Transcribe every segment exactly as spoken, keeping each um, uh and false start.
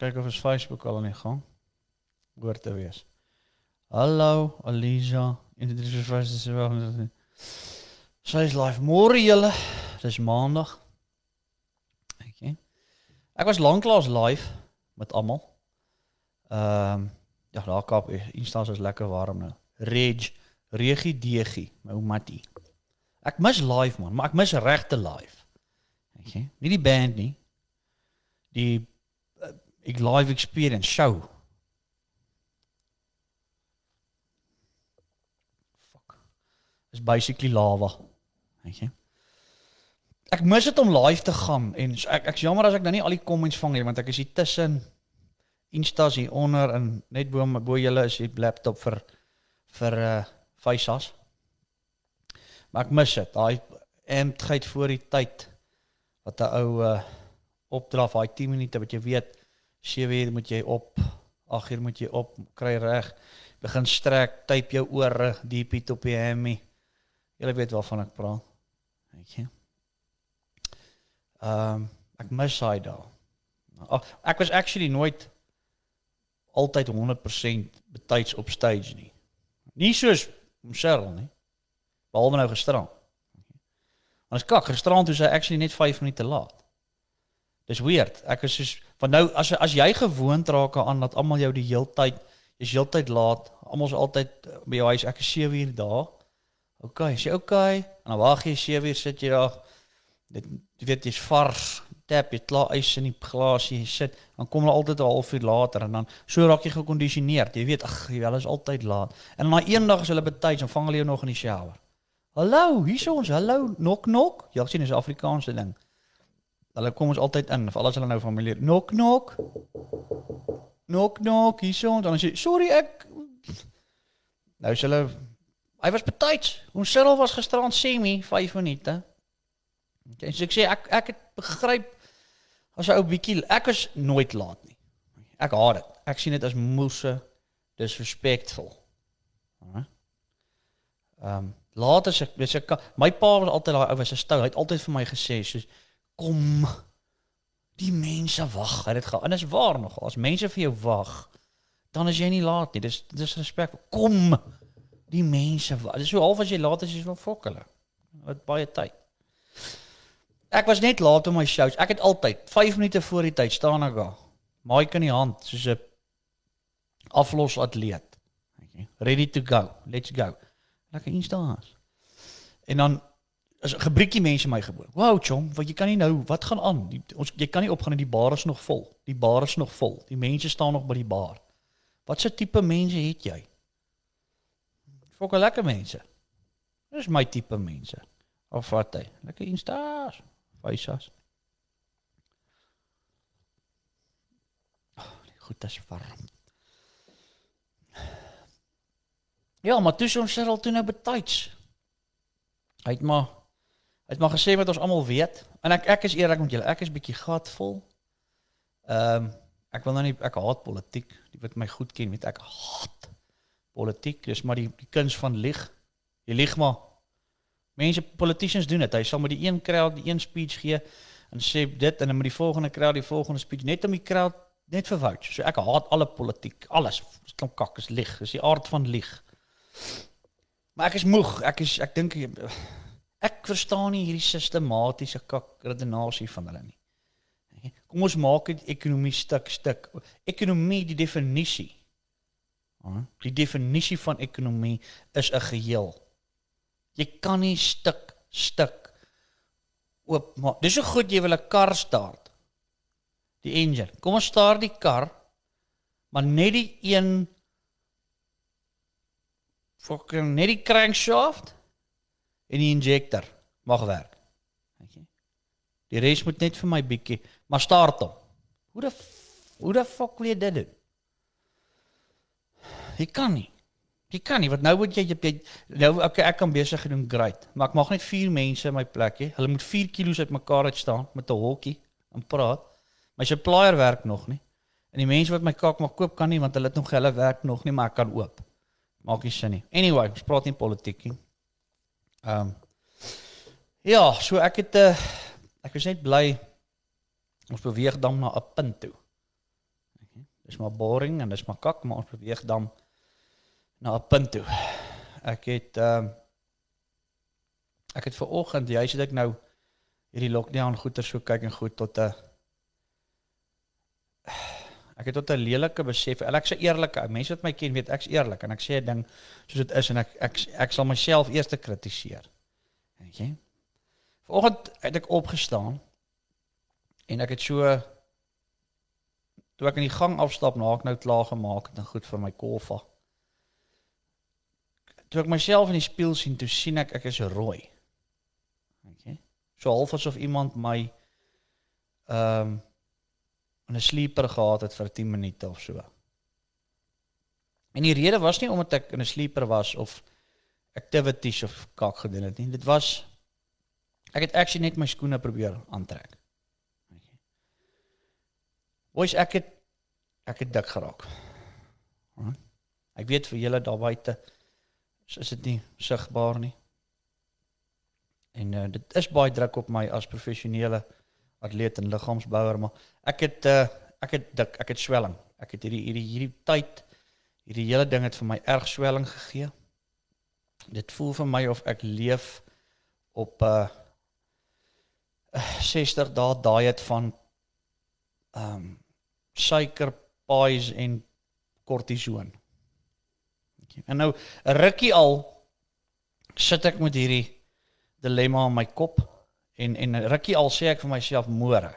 kyk of ons Facebook al in die gang hoor te wees. Hallo, Alisa. Sy is live. Môre julle. Dis maandag. Okay. Ek was lanklaas live met almal. Ehm um, ja, daar Kaap, Insta is lekker warm nou. Reg, Regie Degie, my ou Mattie. Ek mis live man, maar ek mis regte live. Okay. Nie die band nie. Die uh, ek live experience show. Fuck. Is basically lava. Okay. Ek mis dit om live te gaan en ek ek's jammer as ek nou nie al die comments vang nie want ek is hier tussen Insta's hier onder en net bo bo julle is die laptop vir vir uh, Faisas. Maar ek mis dit. Daai amptheid voor die tyd wat 'n ou uh, opdraf, daai tien minute wat jy weet, sewe uur moet jy op, agt uur moet jy op, kry reg, begin strek, typ jou ore, diep het op die hemie. Julle weet waarvan ek praat. Weet jy? Ehm, um, ek mis hy daar. Oh, ek was actually nooit altyd honderd persent betyds op stage nie. Nie soos Cheryl nie. Behalwe nou gisteraan. Want is kak, gisteraan toe sy actually net vyf minute laat. Dis weird. Ek is soos van nou as as jy gewoond raak aan dat almal jou die heeltyd is heeltyd laat, almal is altyd by jou huis, ek is sewe uur daar. Okay, sê okay, en dan wag jy sewe uur sit jy daar. Dit jy weet jy's vars, tap jy klaar ys in die glas, jy sit, dan kom hulle altyd 'n halfuur later en dan so raak jy gekondisioneerd. Jy weet, ag, jy is altyd laat. En dan eendag is hulle betyds, dan vang hulle jou nog in die shower. Hallo, hier is ons. Hallo, nok nok. Ja, ek sien dis 'n Afrikaanse ding. Hulle kom ons altyd in, vir alles hulle nou familie. Nok nok. Nok nok, hier is ons. Dan sê, sorry ek nou is hulle hy was betyds. Ons Cyril was gisterand semi vyf minute. Okay, so ek sê ek ek het begryp as 'n ou bietjie ek is nooit laat nie. Ek haat dit. Ek sien dit as moose disrespectful. Ehm um, laat as ek dis ek my pa was altyd daai ou was 'n stout. Hy het altyd vir my gesê soos kom die mense wag. Hy het dit gaan. En dis waar nog. As mense vir jou wag, dan is jy nie laat nie. Dis dis respek. Kom die mense wag. Dis so half as jy laat is jy van fok hulle. Wat baie tyd. Ek was net laat op my shows. Ek het altyd vyf minute voor die tyd staan ek daar. Mic in die hand soos 'n aflos atleet. Okay. Ready to go. Let's go. Lekker instaas. En dan as gebriekie mense my gebeur. Wow, chom, wat jy kan nie nou, wat gaan aan? Die, ons jy kan nie opgaan en die bar is nog vol. Die bar is nog vol. Die mense staan nog by die bar. Wat se tipe mense het jy? Fokke lekker mense. Dis my tipe mense. Of wat hy? Lekker instaas. Faisas. Oh, goed, dit is warm. Ja, maar toe ons sit al toe nou betyds. Hy het maar hy het maar gesê wat ons almal weet. En ek ek is eerlik met julle, ek is bietjie gatvol. Ehm um, ek wil nou nie ek haat politiek. Die wat my goed ken, weet ek haat politiek. Dis maar die die kuns van lieg. Jy lieg maar. Mense, politicians doen dit. Hy sal met die een crowd die een speech gee en sê dit en dan met die volgende crowd die volgende speech net om die crowd net verwoud. So ek haat alle politiek, alles. Dis klomp kak, is lieg. Dis die aard van lieg. Maar ek is moeg. Ek is ek dink ek verstaan nie hierdie sistematiese kak redenasie van hulle nie. Kom ons maak dit ekonomie stuk stuk. Ekonomie, die definisie. Die definisie van ekonomie is 'n geheel. Jy kan nie stuk, stuk oopmaak. Dis so goed jy wil 'n kar start. Die engine. Kom ons start die kar, maar net die een fucking net die crankshaft en die injector mag werk. Okay. Die res moet net vir my bietjie, maar start hom. Hoe die hoe die fuck wil jy dit doen? Jy kan nie. Jy kan nie, want nou moet jy, jy nou, okay, ek kan besig gedoen, great, maar ek mag net vier mense in my plek hê. Hulle moet vier kilos uit mekaar uit staan met 'n hokkie en praat. My supplier werk nog nie. En die mense wat my kak mag koop kan nie, want hulle het nog hulle werk nog nie, maar ek kan oop. Maak nie sin nie. Anyway, ons praat nie politiek nie. Ehm um, ja, so ek het uh, ek was net bly ons beweeg dan na 'n punt toe. Dis maar boring en dis maar kak, maar ons beweeg dan na 'n punt toe. Ek het uh, ek het vanoggend, jy sê ek nou hierdie lockdown goeie so kyk en goed tot 'n ek het tot 'n lelike besef. En ek sê eerlik, mense wat my ken weet ek's eerlik en ek sê 'n ding soos dit is en ek ek ek sal myself eers te kritiseer. Weet jy? Vanoggend het ek opgestaan en ek het so toe ek in die gang afstap na ek nou klaar gemaak het en goed vir my koffa. Toe ek myself in die spieël sien, toe sien ek ek is rooi. Okay. So half asof iemand my ehm um, in 'n sleeper gehad het vir tien minute of so. En die rede was nie omdat ek in 'n sleeper was of activities of kak gedoen het nie. Dit was ek het actually net my skoene probeer aantrek. Okay. Boys, ek het ek het dik geraak. Right. Ek weet vir julle daar buite is dit nie sigbaar nie. En uh, dit is baie druk op my as professionele atleet en liggaamsbouer, maar ek het uh, ek het dik, ek het swelling. Ek het hierdie hierdie hierdie tyd, hierdie hele ding het vir my erg swelling gegee. Dit voel vir my of ek leef op 'n uh, sestig dae diet van ehm um, suiker, pies en kortison. Okay. En nou 'n rukkie al sit ek met hierdie dilemma in my kop en en 'n rukkie al sê ek vir myself môre.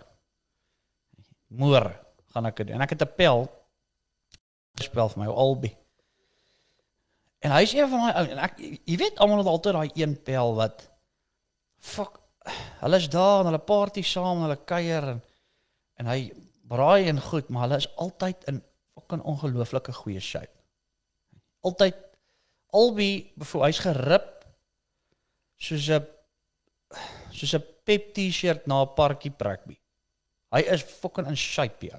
Môre gaan ek dit en ek het 'n pel spel vir my Albi. En hy is een van daai ou en ek jy weet almal het altyd daai een pel wat fuck hulle is daar en hulle party saam en hulle kuier en en hy braai en goed, maar hulle is altyd in fucking ongelooflike goeie shape. Altyd Albi, hy's gerip soos 'n soos 'n Pep T-shirt na 'n parkie rugby. Hy is fucking in shape, jou.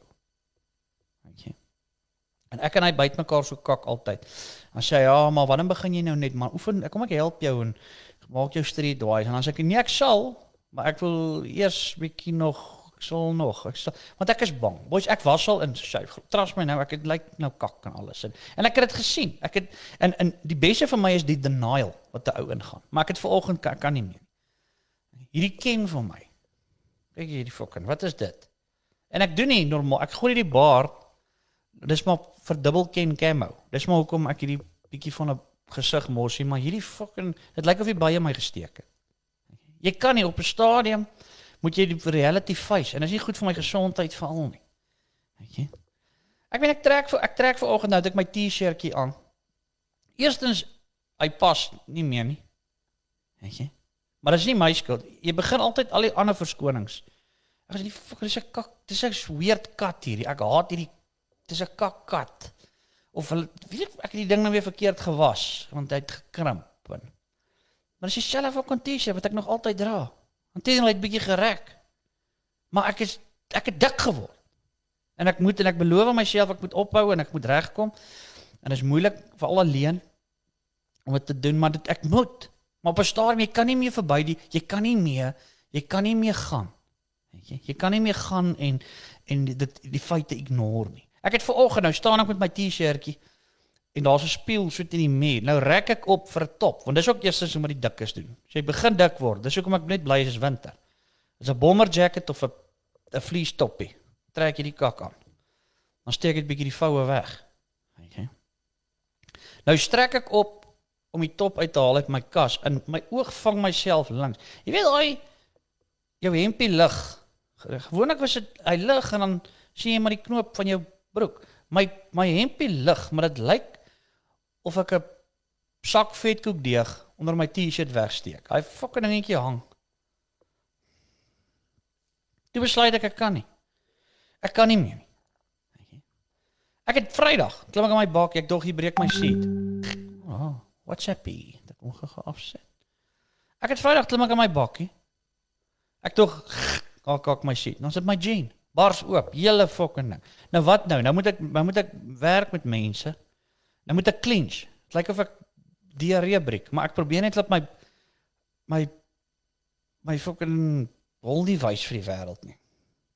Okay. En ek en hy byt mekaar so kak altyd. Dan sê hy, ja, maar wanneer begin jy nou net, maar oefen, kom ek help jou en maak jou streetwise. En dan sê ek, nee, ek sal, maar ek wil eers bietjie nog, ek sal nog, ek sal, want ek is bang. Boys, ek was al in shape. Trust my nou, ek het lyk nou kak en alles. En, en ek het dit gesien. Ek het, en, en die beste vir my is die denial wat die ou ingaan. Maar ek het vanoggend kan, kan nie meer. Hierdie ken van my. Kyk hierdie fucking, wat is dit? En ek doen nie normaal, ek gooi die bar, dis maar vir dubbel ken camo. Dis maar hoekom ek hierdie bietjie van 'n gesig morsie, maar hierdie fucking, dit lyk of jy baie my gesteek het. Jy kan nie op 'n stadium, moet jy die reality face, en dit is nie goed vir my gesondheid veral nie. Weet jy? Ek weet ek trek vir, ek trek vanoggend nou, het ek my t-shirtjie aan. Eerstens, hy pas nie meer nie. Weet jy? Maar dit is nie my skuld. Jy begin altyd al die ander verskonings. Ek sê die fuck, dis 'n kak, dis 'n weird kat hierdie. Ek haat hierdie, dis 'n kak kat. Of hulle, weet ek, ek het die ding nou weer verkeerd gewas, want hy het gekrimp. En, maar dis dieselfde fucking t-shirt wat ek nog altyd dra. Want dit het bietjie gerek. Maar ek is ek het dik geword. En ek moet en ek beloof myself ek moet ophou en ek moet regkom. En dit is moeilik vir al alleen om dit te doen, maar dit ek moet. Maar op 'n stadium, jy kan nie meer verby die, jy kan nie meer, jy kan nie meer gaan. Weet jy? Jy kan nie meer gaan en en dit die feite ignore nie. Ek het vanoggend nou staan ek met my t-shirtjie en daar's 'n spieël so teen die muur. Nou rek ek op vir 'n top, want dis ook eerstens hoe met die dikkes doen. As jy begin dik word, dis hoekom ek net bly is winter. Dis 'n bomber jacket of 'n 'n vlies toppie. Trek jy die kak aan. Dan steek ek bietjie die voue weg. Weet jy? Nou strek ek op om die top uit te haal uit my kas en my oog vang myself langs. Jy weet daai jou hempie lig. Gewoonlik was dit hy lig en dan sien jy maar die knoop van jou broek. My my hempie lig, maar dit lyk of ek 'n sak vetkoekdeeg onder my t-shirt wegsteek. Hy fucking dingetjie hang. Toe besluit ek ek kan nie. Ek kan nie meer nie. Ek het Vrydag, klim ek aan my bakkie, ek dog hier breek my seat. Oh, what's happy? Dat moet ge afset. Ek het Vrydag klim ek aan my bakkie. Ek dog kak kak my seat. Dan sit my jean bars oop, hele fucking ding. Nou wat nou? Nou moet ek nou moet ek werk met mense. Nou moet ek clinch. Dit lyk of ek diarree breek, maar ek probeer net dat my my my fucking hol nie wys vir die wêreld nie.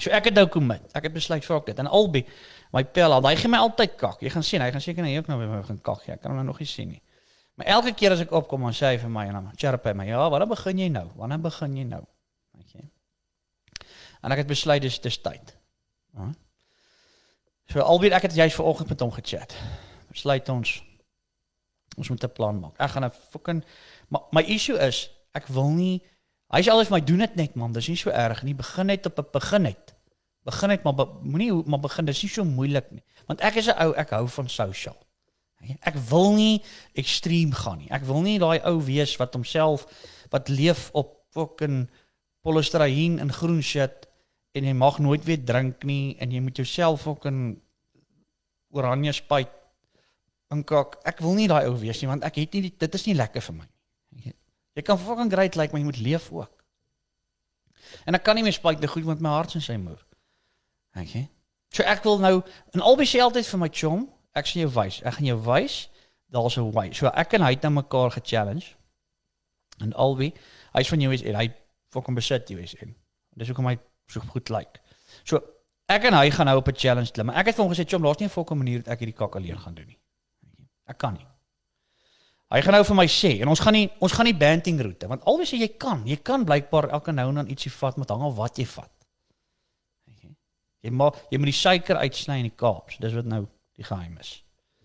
So ek het nou commit. Ek het besluit fuck dit. En albei my pel, hy gee my altyd kak. Jy gaan sien, hy gaan seker nie ook nou weer gaan kak. Ek kan hom nou nog nie sien nie. Maar elke keer as ek opkom, dan sê hy vir my en dan chirp hy my. Ja, wanneer begin jy nou? Wanneer begin jy nou? Okay. En ek het besluit dis dis tyd. Ja. So albei ek het juist vanoggend met hom gechat. Besluit ons ons moet 'n plan maak. Ek gaan 'n fucking maar my issue is ek wil nie hy sê alles vir my doen dit net man, dis nie so erg nie. Begin net op 'n begin net. Begin net maar be, moenie maar begin, dis nie so moeilik nie. Want ek is 'n ou, ek hou van social. Ek wil nie ekstreem gaan nie. Ek wil nie daai ou wees wat homself wat leef op fucking polystyreen en groen shit en jy mag nooit weer drink nie en jy moet jouself fucking oranje spuit en kak. Ek wil nie daai ou wees nie want ek het nie die, dit is nie lekker vir my nie. Jy kan fucking great like, maar jy moet leef ook. En ek kan nie meer spuit te goed want my hart is in sy moer. Okay. So ek wil nou en albei sê altyd vir my chom, ek sien jou wys. Ek gaan jou wys, daar's 'n way. So ek en hy het na mekaar ge-challenge. En albei, hy's van U S A, hy fucking besit U S A. Dis hoekom hy so goed lyk. Like. So ek en hy gaan nou op 'n challenge klim. Maar ek het vir hom gesê, "Chom, daar's nie 'n fucking manier dat ek hierdie kak alleen gaan doen nie." Ek kan nie. Hy gaan nou vir my sê en ons gaan nie ons gaan nie banting roete want albei sê jy kan, jy kan blykbaar elke nou en dan ietsie vat met hang af wat jy vat. Jy maar jy moet die suiker uitsny in die Kaaps. Dis wat nou die geheim is.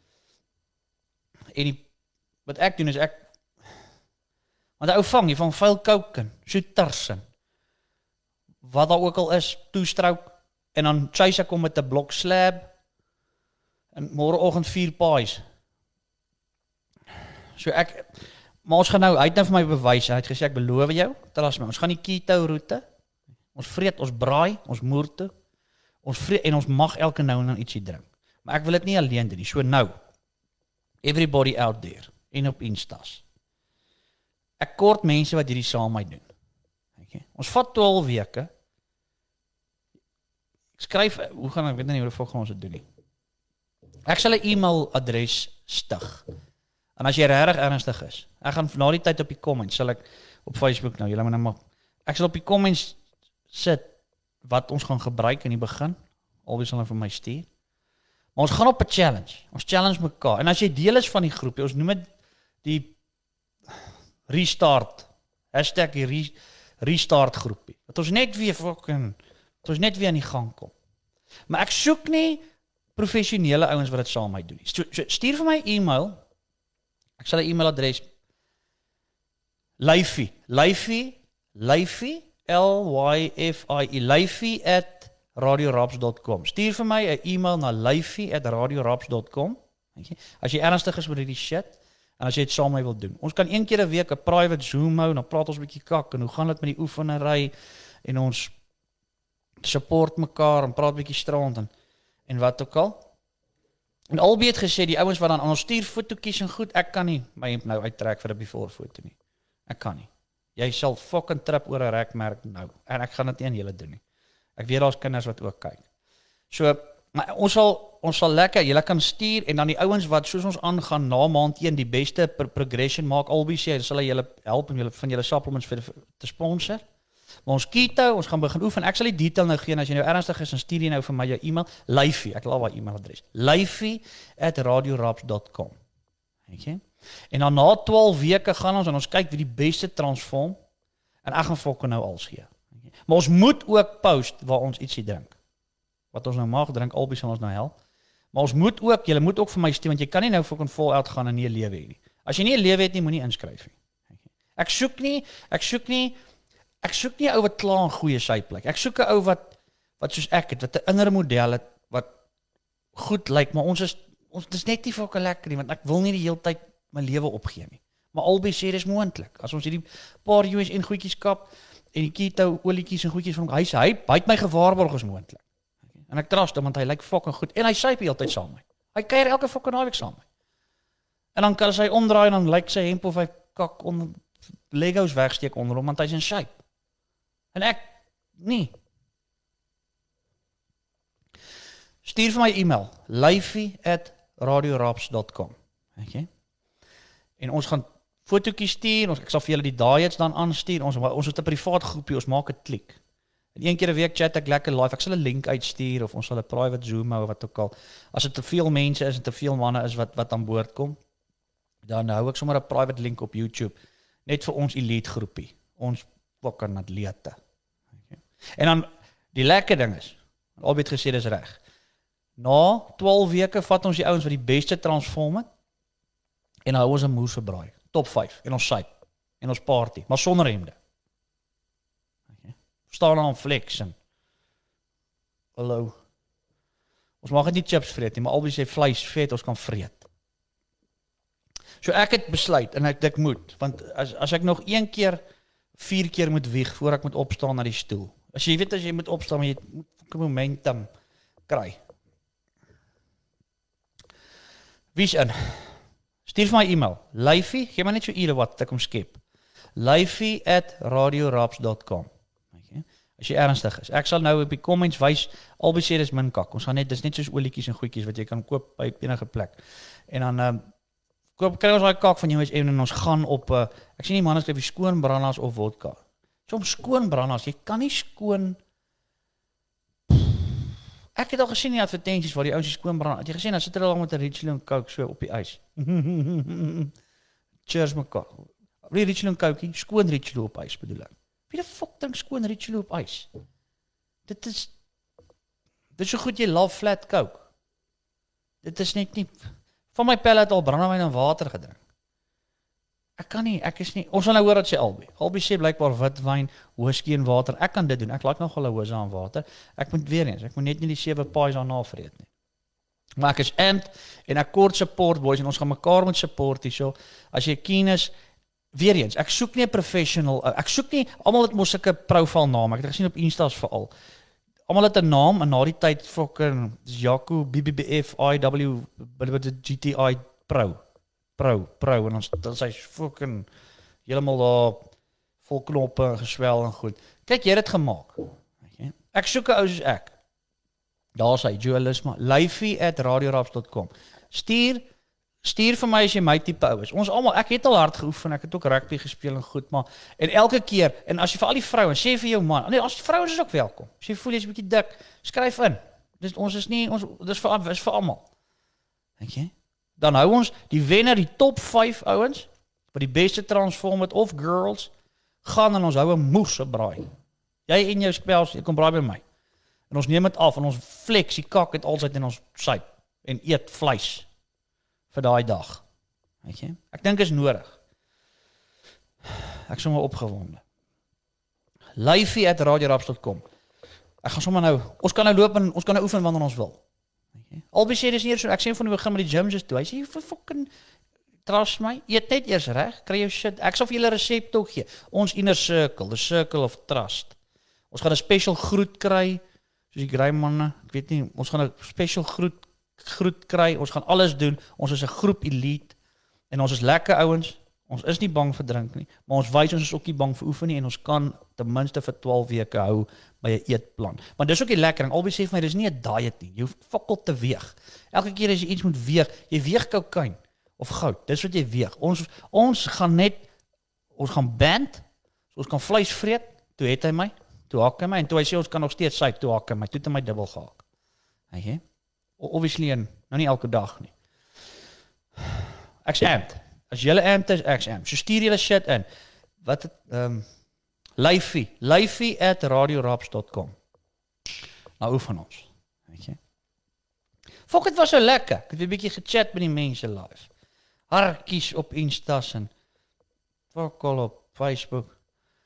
En die, wat ek doen is ek want hy ou vang, jy vang vuil coke in, soeters in. Wat daar ook al is, toestrouk en dan chase ek hom met 'n blok slab en môreoggend vier pies. So ek maar ons gaan nou, hy het nou vir my bewys, hy het gesê ek beloof jou, trust my, ons gaan die keto roete. Ons vreet, ons braai, ons moer toe. Ons vreet en ons mag elke nou en dan ietsie drink. Maar ek wil dit nie alleen doen nie. So nou, everybody out there, en op Instas. Ek kort mense wat hierdie saam my doen. Okay. Ons vat twaalf weke. Ek skryf, hoe gaan ek, weet nie hoe die volk gaan ons dit doen nie. Ek sal 'n e-mailadres stig. En as jy regtig ernstig is, ek gaan na die tyd op die comments, sal ek op Facebook nou, julle moet nou maar, ek sal op die comments sit, wat ons gaan gebruik in die begin, albei sal hulle vir my stuur. Maar ons gaan op 'n challenge. Ons challenge mekaar. En as jy deel is van die groep, ons noem dit die restart. Hashtag die re, restart groepie. Dat ons net weer fucking, dat ons net weer aan die gang kom. Maar ek soek nie professionele ouens wat dit saam met my doen nie. So, so, stuur vir my e-mail. Ek sal 'n e-mailadres Lyfie, Lyfie, Lyfie L Y F I E, Lyfie at radioraps dot com. Stuur vir my 'n e-mail na lyfie at radioraps dot com. Okay. As jy ernstig is met hierdie shit en as jy dit saam met my wil doen. Ons kan een keer 'n week 'n private Zoom hou en dan praat ons 'n bietjie kak en hoe gaan dit met die oefenery en ons support mekaar en praat 'n bietjie strand en en wat ook al. En albei het gesê die ouens wat dan aan ons stuur fotootjies en goed, ek kan nie my hemp nou uittrek vir 'n before foto nie. Ek kan nie. Jy sal fucking trip oor 'n rekmerk nou. En ek gaan dit nie aan julle doen nie. Ek weet daar's kinders wat ook kyk. So, maar ons sal ons sal lekker, julle kan stuur en dan die ouens wat soos ons aangaan na maand een die beste pro progression maak, albei sê, sal hy julle help om julle van julle supplements vir te sponsor. Maar ons keto, ons gaan begin oefen. Ek sal die detail nou gee en as jy nou ernstig is, dan stuur jy nou vir my jou e-mail, Lyfie, ek laat my e-mailadres. Lyfie at radioraps dot com. Okay? En dan na twaalf weke gaan ons en ons kyk wie die beste transform en ek gaan fokke nou als gee. Okay? Maar ons moet ook post waar ons ietsie drink. Wat ons nou mag drink, albei sal ons nou help. Maar ons moet ook, julle moet ook vir my steun want jy kan nie nou fokke vol uit gaan en nie 'n lewe hê nie. As jy nie 'n lewe het nie, moenie inskryf nie. Okay? Ek soek nie, ek soek nie Ek soek nie 'n ou wat klaar 'n goeie syplek. Ek soek 'n ou wat wat soos ek het, wat 'n innere model het wat goed lyk, maar ons is ons dis net nie fucking lekker nie want ek wil nie die hele tyd my lewe opgee nie. Maar albei sê dis moontlik. As ons hierdie paar U S N goedjies kap en die keto olietjies en goedjies van hy sê hy hy het my gewaarborg is moontlik. Okay. En ek trust hom want hy lyk fucking goed en hy syp die hele tyd saam met my. Hy kuier elke fucking naweek saam met my. En dan kan hy omdraai en dan lyk sy hemp of hy kak onder Legos wegsteek onder hom want hy's in shape. En ek, nie. Stuur vir my e-mail, lyfie at radioraps dot com. Okay. En ons gaan fotootjies stuur, ons, ek sal vir julle die diets dan aanstuur, ons, ons het 'n privaat groepie, ons maak 'n klik. En een keer 'n week chat ek lekker live. Ek sal 'n link uitstuur of ons sal 'n private Zoom hou of wat ook al. As dit te veel mense is en te veel manne is wat wat aan boord kom, dan hou ek sommer 'n private link op YouTube net vir ons elite groepie. Ons fucking atlete. Okay. En dan die lekker ding is, albei het gesê dis reg. Na twaalf weke vat ons die ouens wat die beste transform het en hou ons 'n moer verbraai. Top vyf en ons syp en ons party, maar sonder hemde. Okay. Staan aan flex en hallo. Ons mag nie chips vreet nie, maar albei sê vleis vet ons kan vreet. So ek het besluit en ek ek moet, want as as ek nog een keer vier keer moet wieg voor ek moet opstaan na die stoel. As jy weet as jy moet opstaan, maar jy moet 'n momentum kry. Wie's in? Stuur vir my e-mail. Lyfie, gee my net so ure wat ek hom skep. Lyfie at radioraps dot com. Okay. As jy ernstig is. Ek sal nou op die comments wys, albei sê dis min kak. Ons gaan net dis net soos olietjies en goedjies wat jy kan koop by enige plek. En dan um, koop kry ons daai kak van jou en ons gaan op uh, ek sien die manne skryf skoon brandas of vodka. Soms skoon brandas, jy kan nie skoon. Ek het al gesien die advertensies waar die ouens skoon brand. Het jy gesien, dan sit hulle al met 'n Richland Coke so op die ys. Cheers mekaar. Die Richland Coke, skoon Richland op ys bedoel ek. Wie die fuck drink skoon Richland op ys? Dit is dit is so goed jy love flat Coke. Dit is net nie van my pelle het al brandewyn en water gedrink. Ek kan nie, ek is nie, ons sal nou hoor wat sê albei. Albei sê blykbaar witwyn, whisky en water. Ek kan dit doen. Ek like nogal 'n hoes aan water. Ek moet weer eens, ek moet net nie die sewe pies daarna vreet nie. Maar ek is amped en ek kort support boys en ons gaan mekaar moet support hierso. As jy keen is, weer eens, ek soek nie 'n professional, ek soek nie almal het mos sulke profile name. Ek het gesien op Insta's veral. Almal het 'n naam en na die tyd fucking Jaco B B B F I W G T I Pro. Pro, pro, en ons, dan is hy fucking helemaal daar vol knoppe en geswel en goed. Kijk, jy het het gemaakt. Okay. Ek soek 'n ou soos ek. Daar is hy, dualisme, lyfie at radioraps dot com. Stuur, stuur vir my as jy my type ou is. Ons almal, ek het al hard geoefen, ek het ook rugby gespeel en goed, maar, en elke keer, en as jy vir al die vrouwen, sê vir jou man, nee, as die vrouwen is ook welkom. As jy voel, jy is 'n bietjie dik, skryf in. Dus ons is nie, ons, dis vir, is vir almal. Okay. Dan hou ons die wenner, die top vyf ouens, wat die beste transform het, of girls, gaan en ons hou 'n moerse braai. Jy en jou spels, jy kom braai by my. En ons neem het af, en ons flex die kak het altyd in ons syp, en eet vleis, vir daai dag. Weet jy? Ek dink is nodig. Ek is sommer opgewonde. Lyfie at radioraps dot com. Ek gaan sommer nou, ons kan nou loop en ons kan nou oefen wanneer ons wil. Okay. Albei sê dis nie so, ek sê van die begin met die gyms is toe, hy sê, jy fucking trust my, eet net eers reg, kry jou shit, ek sal vir julle recept ook gee, ons inner circle, the circle of trust, ons gaan 'n special groet kry, soos die grey manne, ek weet nie, ons gaan 'n special groet, groet kry, ons gaan alles doen, ons is 'n groep elite, en ons is lekker ouens, ons is nie bang vir drink nie, maar ons wys ons is ook nie bang vir oefen nie, en ons kan ten minste vir twaalf weke hou, by 'n eetplan. Maar dis ook die lekker, en albei sê vir my, dis nie 'n diet nie, jy hoef fakkel te weeg. Elke keer as jy iets moet weeg, jy weeg kokain, of goud, dis wat jy weeg. Ons, ons gaan net, ons gaan band, so ons kan vleis vreet, toe het hy my, toe hak hy my, en toe hy sê, ons kan nog steeds syp, toe hak hy my, toe het hy my dubbel gehak. Okay? Obviously, en, nou nie elke dag nie. Ek's amped. As jylle amped is, ek's amped. So stuur jylle shit in. Wat het, um, Lyfie, lyfie at radioraps dot com. Nou oefen ons. Weet jy? Fok, het was so lekker. Ek het weer 'n bietjie gechat met die mense live. Hartjies op Instas en fok al op Facebook.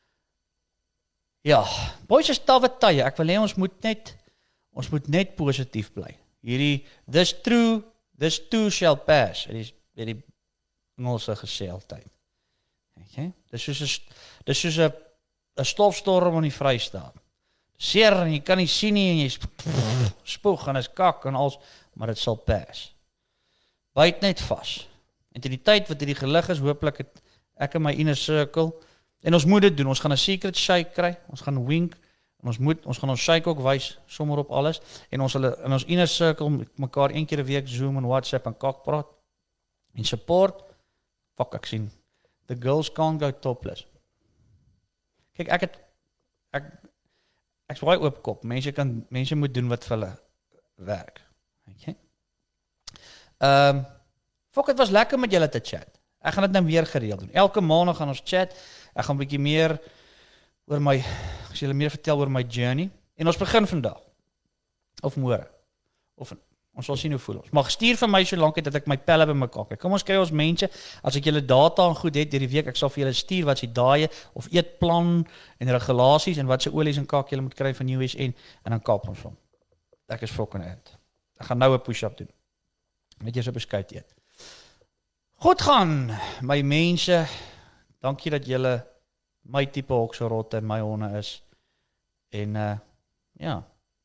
Ja, boys is tawwe tye. Ek wil hê ons moet net ons moet net positief bly. Hierdie this true, this too shall pass. Dit is dit die Engelse gesê altyd. Weet jy? Dis soos 'n dis soos 'n 'n stofstorm in die Vrystaat. Seer en jy kan nie sien nie en jy spoeg en is kak en als, maar dit sal pas. Byt net vas. En in die tyd wat hierdie gelig is, hooplik het ek in my inner circle, en ons moet dit doen, ons gaan 'n secret shake kry, ons gaan wink, en ons moet, ons gaan ons shake ook wys, sommer op alles, en ons sal in ons inner circle mekaar een keer 'n week Zoom en WhatsApp en kak praat, en support, fuck ek sien, the girls can't go topless. Kijk, ek het, ek, ek's baie oopkop. Mense kan mense moet doen wat vir hulle werk. Okay. Ehm um, fok, dit was lekker met julle te chat. Ek gaan dit nou weer gereeld doen. Elke maandag gaan ons chat. Ek gaan 'n bietjie meer oor my, ek sê julle meer vertel oor my journey. En ons begin vandag. Of môre. Of ons sal sien hoe voel ons. Maar stuur vir my so lank dat ek my pelle bymekaar kry. Kom ons kry ons mense, as ek julle data en goed het deur die week, ek sal vir julle stuur wat se daaie of eetplan en regulasies en wat se olies en kak julle moet kry van U S N en dan kaap ons hom. Ek is fucking uit. Ek gaan nou 'n push-up doen. Net jy so beskuit eet. Goed gaan, my mense. Dankie dat julle my tipe hokserotte en my honde is. En uh ja.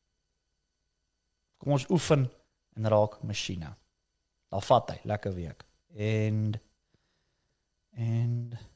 Kom ons oefen en raak masjiene. Daar vat hy, lekker week. En en